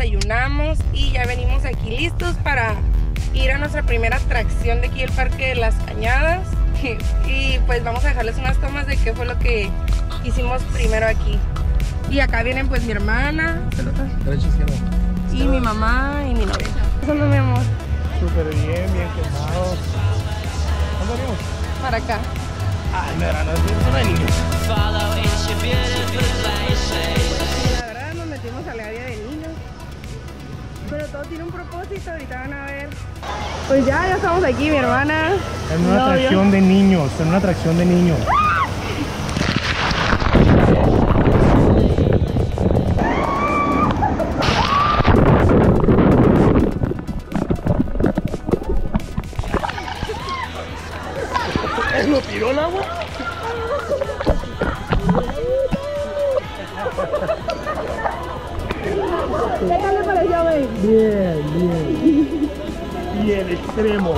desayunamos y ya venimos aquí listos para ir a nuestra primera atracción de aquí, el Parque de las Cañadas. Y pues vamos a dejarles unas tomas de qué fue lo que hicimos primero aquí. Y acá vienen pues mi hermana, y mi mamá y mi novia. ¿Dónde, mi amor? Súper bien, bien quemado. ¿Dónde venimos? Para acá. Ay, mira, no es una niña. La verdad nos metimos al área de niños, pero todo tiene un propósito, ahorita van a ver. Pues ya estamos aquí, mi hermana. En una atracción de niños, en una atracción de niños. ¿Lo tiró el agua? ¿Qué tal le pareció, güey? Bien, bien. Y el extremo.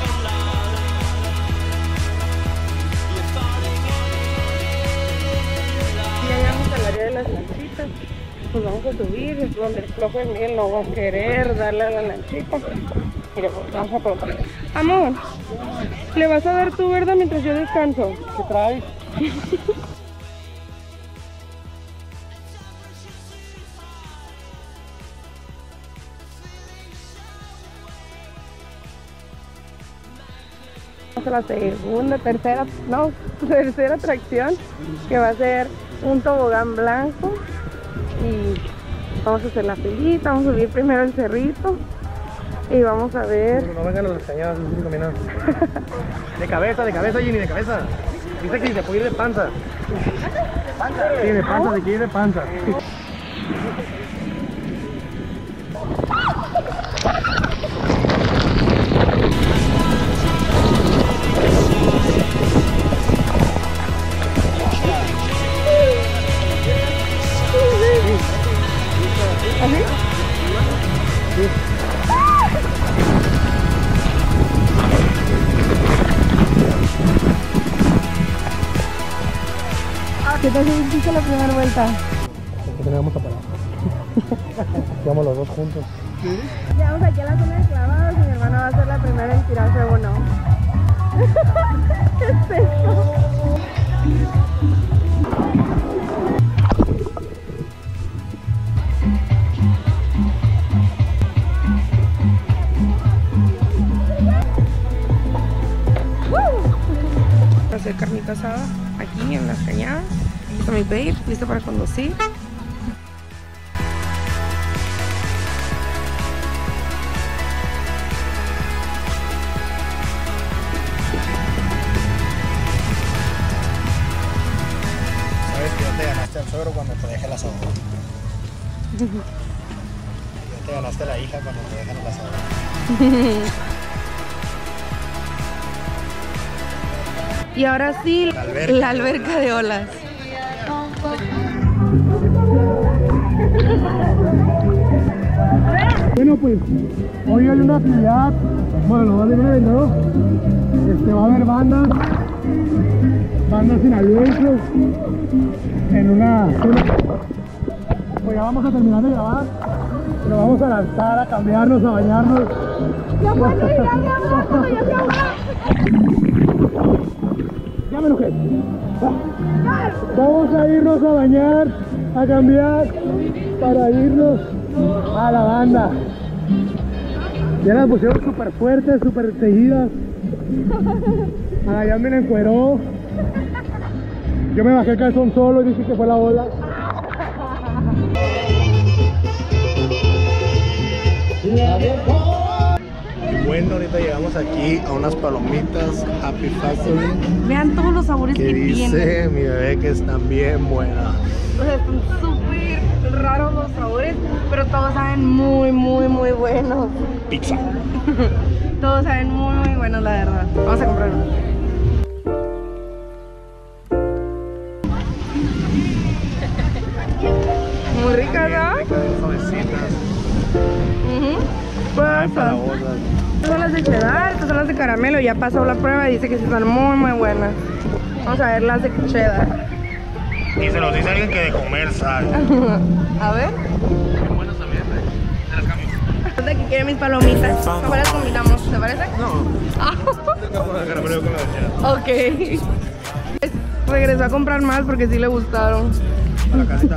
Ya llegamos al área de las lanchitas. Pues vamos a subir, donde el profe Miguel no va a querer darle a la lanchita. Mira, pues vamos a probar. Amor, ¿le vas a dar tu verde mientras yo descanso? ¿Qué traes? Vamos a la tercera atracción, que va a ser un tobogán blanco. Y vamos a hacer la filita, vamos a subir primero el cerrito. Y vamos a ver. No vengan las cañadas, no caminando. De cabeza, Jenny, de cabeza. Dice que se puede ir de panza. ¿De panza? Sí, de panza, de que ir de panza. ¿Así? Sí. ¿Qué tal si hiciste la primera vuelta? Aquí tenemos a parar. Vamos los dos juntos. Llegamos aquí a la zona de clavados y mi hermana va a ser la primera en tirarse uno. ¿Qué es esto? Va a hacer carnita asada aquí en las cañadas. Aquí está mi babe, listo para conducir. Sabes que ya te ganaste al suegro cuando te deje el asador. Ya te ganaste a la hija cuando te dejan el asador. Y ahora sí, la alberca de olas. Bueno, pues hoy hay una actividad, bueno, no va a haber un evento, ¿no? Va a haber bandas sinaloenses en una... Pues ya vamos a terminar de grabar, pero vamos a lanzar, a cambiarnos, a bañarnos. ¡Ya puedo ir, ya! Ya me enojé. Vamos a irnos a bañar, a cambiar, para irnos a la banda. Ya las pusieron súper fuertes, súper seguidas. Ya me la encueró. Yo me bajé el calzón solo y dije que fue la ola. Bueno, ahorita llegamos aquí a unas palomitas Happy Factory. Vean todos los sabores que tienen. Dice mi bebé que están bien buenas. O sea, están súper raros los sabores, pero todos saben muy buenos. Pizza. Todos saben muy buenos, la verdad. Vamos a comprar uno. Muy ricas, ¿no? Suavecitas. Pues son las de cheddar, estas son las de caramelo. Ya pasó la prueba y dice que sí están muy buenas. Vamos a ver las de cheddar. Y se los dice alguien que de comer sal. A ver. Qué buenas también, De que quiere mis palomitas. ¿Cómo las combinamos? ¿Te parece? No. Ok. Regresó a comprar más porque sí le gustaron. A la carita.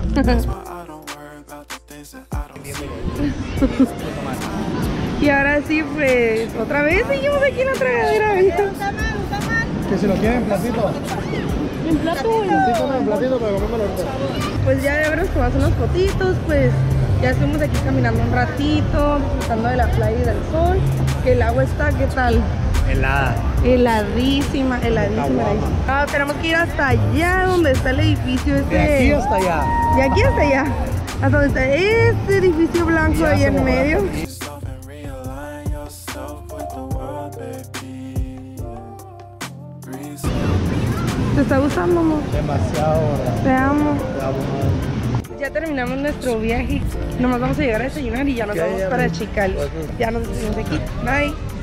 Y ahora sí, pues, otra vez seguimos aquí en la tragadera. Que si lo quieren, platito. En plato. Platito, pero comémoslo ahorita. Pues ya de veros tomas unas fotitos, pues ya estuvimos aquí caminando un ratito, disfrutando de la playa y del sol. Que el agua está, ¿qué tal? Helada. Heladísima, heladísima. Ah, tenemos que ir hasta allá donde está el edificio ese. De aquí hasta allá. De aquí hasta allá. Hasta donde está este edificio blanco ahí en medio. ¿Te está gustando, amor? Demasiado, ¿verdad? Te amo. Te amo. Ya terminamos nuestro viaje. Nomás vamos a llegar a desayunar y ya nos vamos para Chicali. Ya nos despedimos aquí. Bye.